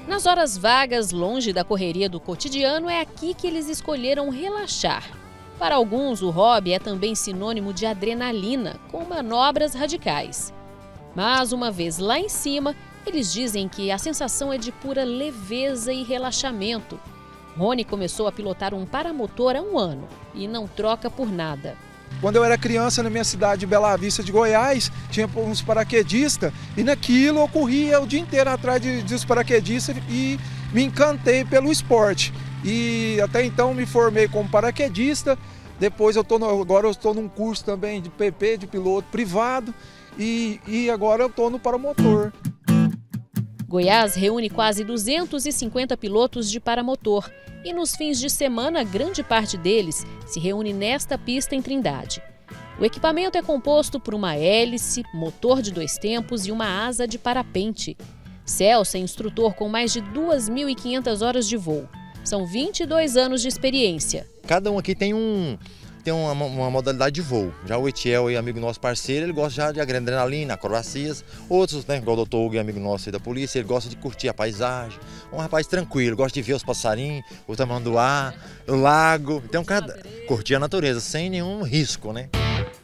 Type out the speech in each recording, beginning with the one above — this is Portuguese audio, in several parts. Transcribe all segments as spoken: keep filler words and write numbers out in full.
Nas horas vagas, longe da correria do cotidiano, é aqui que eles escolheram relaxar. Para alguns, o hobby é também sinônimo de adrenalina, com manobras radicais. Mas, uma vez lá em cima, eles dizem que a sensação é de pura leveza e relaxamento. Rony começou a pilotar um paramotor há um ano e não troca por nada. Quando eu era criança, na minha cidade de Bela Vista de Goiás, tinha uns paraquedistas e naquilo eu corria o dia inteiro atrás de, dos paraquedistas e me encantei pelo esporte. E até então me formei como paraquedista, depois eu tô no, agora eu estou num curso também de P P, de piloto privado, e, e agora eu estou no paramotor. Goiás reúne quase duzentos e cinquenta pilotos de paramotor e nos fins de semana, grande parte deles se reúne nesta pista em Trindade. O equipamento é composto por uma hélice, motor de dois tempos e uma asa de parapente. Celso é instrutor com mais de duas mil e quinhentas horas de voo. São vinte e dois anos de experiência. Cada um aqui tem um... tem uma, uma modalidade de voo. Já o Etiel, amigo nosso parceiro, ele gosta já de adrenalina, acrobacias. Outros, né, igual o doutor Hugo, amigo nosso aí da polícia, ele gosta de curtir a paisagem. Um rapaz tranquilo, gosta de ver os passarinhos, o tamanduá, o lago. Então, cada... curtir a natureza sem nenhum risco, né?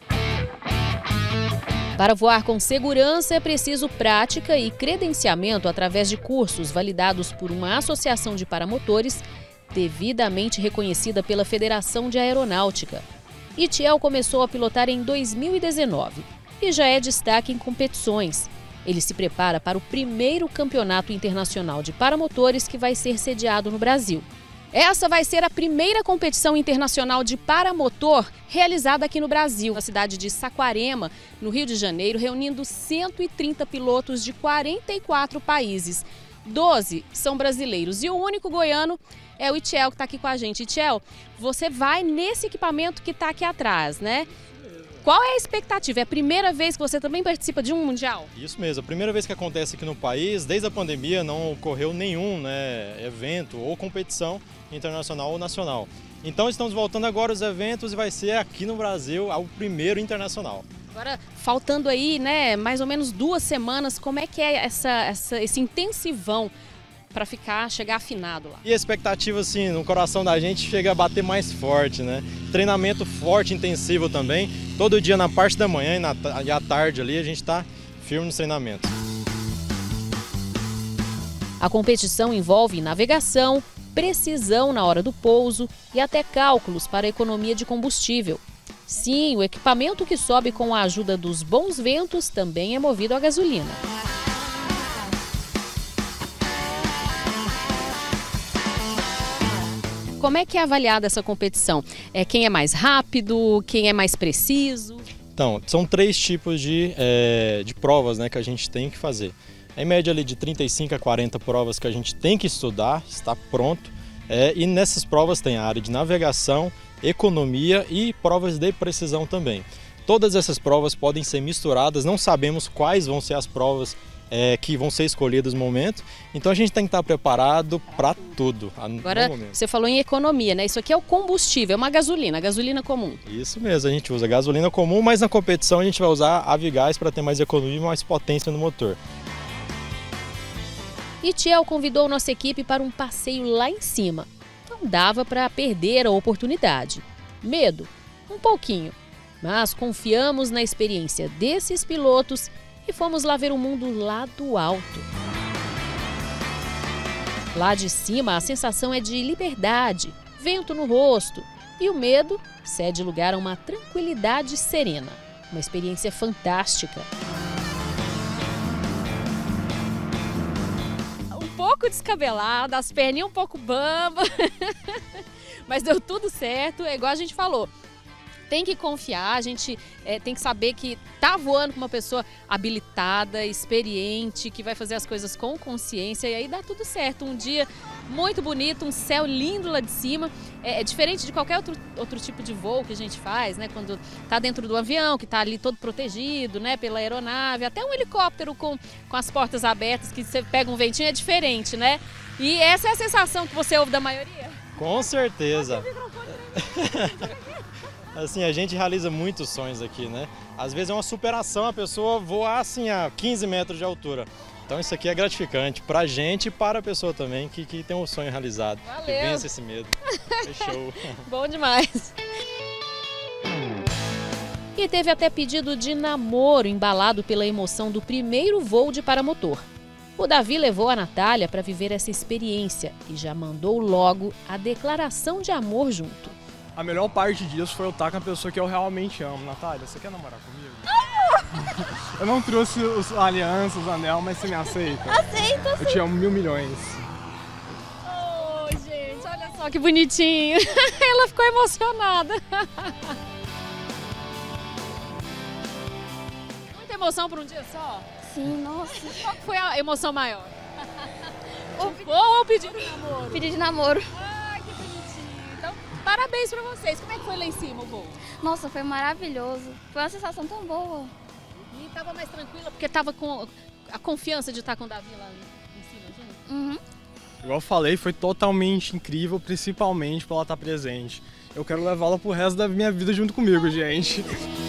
Para voar com segurança é preciso prática e credenciamento através de cursos validados por uma associação de paramotores devidamente reconhecida pela Federação de Aeronáutica. Itiel começou a pilotar em dois mil e dezenove e já é destaque em competições. Ele se prepara para o primeiro campeonato internacional de paramotores que vai ser sediado no Brasil. Essa vai ser a primeira competição internacional de paramotor realizada aqui no Brasil, na cidade de Saquarema, no Rio de Janeiro, reunindo cento e trinta pilotos de quarenta e quatro países. doze são brasileiros e o único goiano é o Itiel, que está aqui com a gente. Itiel, você vai nesse equipamento que está aqui atrás, né? Qual é a expectativa? É a primeira vez que você também participa de um mundial? Isso mesmo, a primeira vez que acontece aqui no país, desde a pandemia não ocorreu nenhum, né, evento ou competição internacional ou nacional. Então estamos voltando agora aos eventos e vai ser aqui no Brasil o primeiro internacional. Agora, faltando aí, né, mais ou menos duas semanas, como é que é essa, essa, esse intensivão para ficar, chegar afinado lá? E a expectativa, assim, no coração da gente chega a bater mais forte, né? Treinamento forte, intensivo também. Todo dia na parte da manhã e, na, e à tarde ali a gente está firme nos treinamentos. A competição envolve navegação, precisão na hora do pouso e até cálculos para a economia de combustível. Sim, o equipamento que sobe com a ajuda dos bons ventos também é movido a gasolina. Como é que é avaliada essa competição? É quem é mais rápido, quem é mais preciso? Então, são três tipos de, é, de provas, né, que a gente tem que fazer. Em média ali de trinta e cinco a quarenta provas que a gente tem que estudar, está pronto. É, e nessas provas tem a área de navegação, economia e provas de precisão também. Todas essas provas podem ser misturadas, não sabemos quais vão ser as provas é, que vão ser escolhidas no momento, então a gente tem que estar preparado para tudo. Agora, você falou em economia, né? Isso aqui é o combustível, é uma gasolina, a gasolina comum. Isso mesmo, a gente usa gasolina comum, mas na competição a gente vai usar Avigás para ter mais economia e mais potência no motor. Itiel convidou nossa equipe para um passeio lá em cima. Não dava para perder a oportunidade. Medo? Um pouquinho. Mas confiamos na experiência desses pilotos e fomos lá ver o mundo lá do alto. Lá de cima, a sensação é de liberdade, vento no rosto. E o medo cede lugar a uma tranquilidade serena. Uma experiência fantástica. Um pouco descabelada, as perninhas um pouco bamba, mas deu tudo certo, é igual a gente falou. Tem que confiar, a gente é, tem que saber que tá voando com uma pessoa habilitada, experiente, que vai fazer as coisas com consciência e aí dá tudo certo. Um dia muito bonito, um céu lindo lá de cima. É, é diferente de qualquer outro, outro tipo de voo que a gente faz, né? Quando tá dentro do avião, que tá ali todo protegido, né? Pela aeronave, até um helicóptero com, com as portas abertas, que você pega um ventinho, é diferente, né? E essa é a sensação que você ouve da maioria? Com certeza. Assim, a gente realiza muitos sonhos aqui, né? Às vezes é uma superação a pessoa voar assim a quinze metros de altura. Então isso aqui é gratificante pra gente e para a pessoa também que, que tem um sonho realizado. Valeu. Que vence esse medo. Fechou. Bom demais. E teve até pedido de namoro embalado pela emoção do primeiro voo de paramotor. O Davi levou a Natália para viver essa experiência e já mandou logo a declaração de amor junto. A melhor parte disso foi eu estar com a pessoa que eu realmente amo. Natália, você quer namorar comigo? Eu não trouxe os alianças, os anel, mas você me aceita? Aceito, Eu te amo mil milhões. Oh, gente, olha só que bonitinho. Ela ficou emocionada. Muita emoção por um dia só? Sim, nossa. Qual que foi a emoção maior? O voo ou o pedido de namoro? Pedido de namoro. Ai, que bonitinho. Então, parabéns pra vocês. Como é que foi lá em cima o voo? Nossa, foi maravilhoso. Foi uma sensação tão boa. E tava mais tranquila porque tava com a confiança de estar com o Davi lá em cima junto? Uhum. Igual eu falei, foi totalmente incrível, principalmente por ela estar presente. Eu quero levá-la pro resto da minha vida junto comigo, gente.